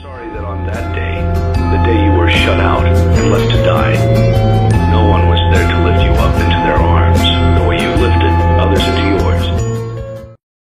sorry that on that day, the day you were shut out and left to die,